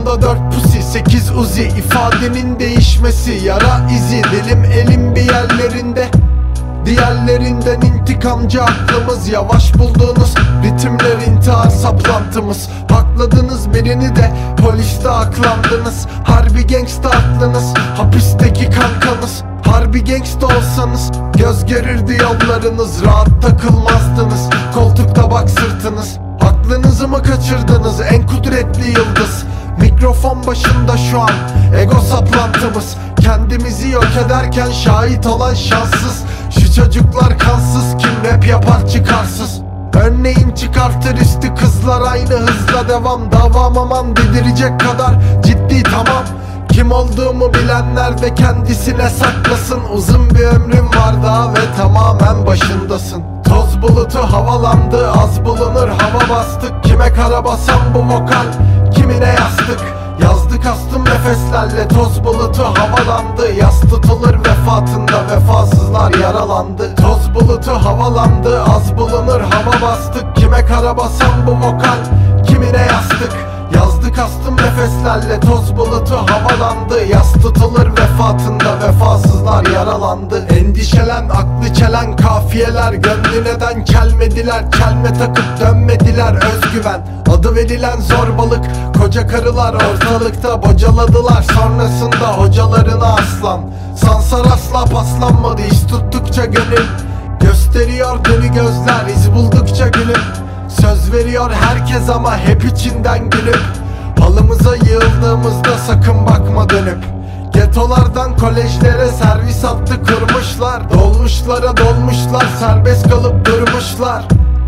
Omzumda 4 pusi 8 uzi, ifademin değişmesi yara izi. Dilim elim bir yerlerinde, diğerlerinden intikamcı aklımız. Yavaş bulduğunuz ritimler intihar saplantımız. Hakladınız birini de poliste aklandınız. Harbi gangsta aklınız, hapisteki kankanız. Harbi gangsta olsanız göz görürdü yollarınız. Rahat takılmazdınız, koltukta bak sırtınız. Aklınızı mı kaçırdınız en kudretli yıldız? Mikrofon başında şu an ego saplantımız. Kendimizi yok ederken şahit olan şanssız. Şu çocuklar kansız, kim rap yapar çıkarsız. Örneğin çıkartır üstü kızlar aynı hızla devam. Davam aman dedirecek kadar ciddi tamam. Kim olduğumu bilenler de kendisine saklasın. Uzun bir ömrüm var daha ve tamamen başındasın. Toz bulutu havalandı, az bulunur hava bastık. Kime kara basan bu vokal, kimine yastık. Yazdık astım nefeslerle, toz bulutu havalandı. Yas tutulur vefatında, vefasızlar yaralandı. Toz bulutu havalandı, az bulunur hava bastık. Kime kara basan bu vokal, kimine yastık. Yazdık astım nefeslerle, toz bulutu havalandı. Yas tutulur vefatında, vefasızlar yaralandı. Endişelen aklı çelen kafiyeler, gönlü neden kelmediler? Kelme takıp dönmediler özgüven. Adı verilen zorbalık, koca karılar ortalıkta bocaladılar. Sonrasında hocalarına aslan. Sansar asla paslanmadı, iş tuttukça gönül gösteriyor dönü gözler, iz buldukça gülüm. Söz veriyor herkes ama hep içinden gülüp. Halımıza yığıldığımızda sakın bakma dönüp. Getolardan kolejlere servis hattı kurmuşlar. Dolmuşlara dolmuşlar, serbest kalıp durmuşlar.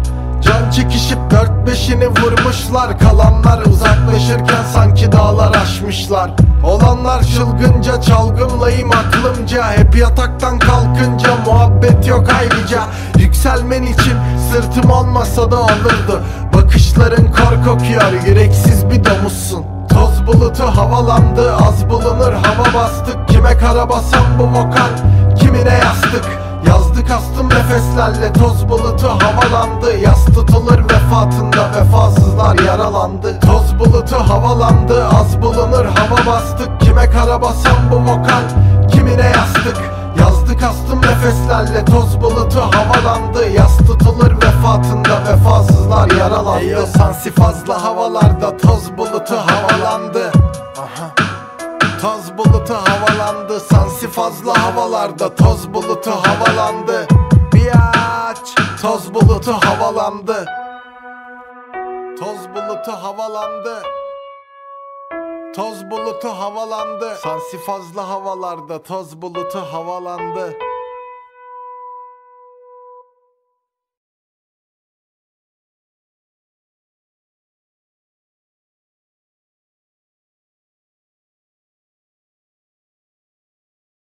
Can çekişip 4-5'ini vurmuşlar. Kalanlar uzaklaşırken sanki dağlar aşmışlar. Olanlar çılgınca, çalgımlayım aklımca. Hep yataktan kalkınca muhabbet yok ayrıca. Yükselmen için sırtım olmasa da olurdu. Bakışların kor kokuyor, yüreksiz bir domuzsun. Toz bulutu havalandı, az bulunur hava bastık. Kime kara basan bu vokal, kimine yastık. Yazdık astım nefeslerle, toz bulutu havalandı. Yas tutulur vefatında, vefasızlar yaralandı. Toz bulutu havalandı, az bulunur hava bastık. Kime kara basan bu vokal, kimine yastık. Yazdık astım nefeslerle, toz bulutu havalandı. Yas tutulur vefatında, vefasızlar yaralandı. Eyo sansi fazla havalarda, toz bulutu havalandı. Aha. Toz bulutu havalandı, sansi fazla havalarda, toz bulutu havalandı. Biatch, toz bulutu havalandı. Toz bulutu havalandı. Toz bulutu havalandı. Sansi fazla havalarda, toz bulutu havalandı.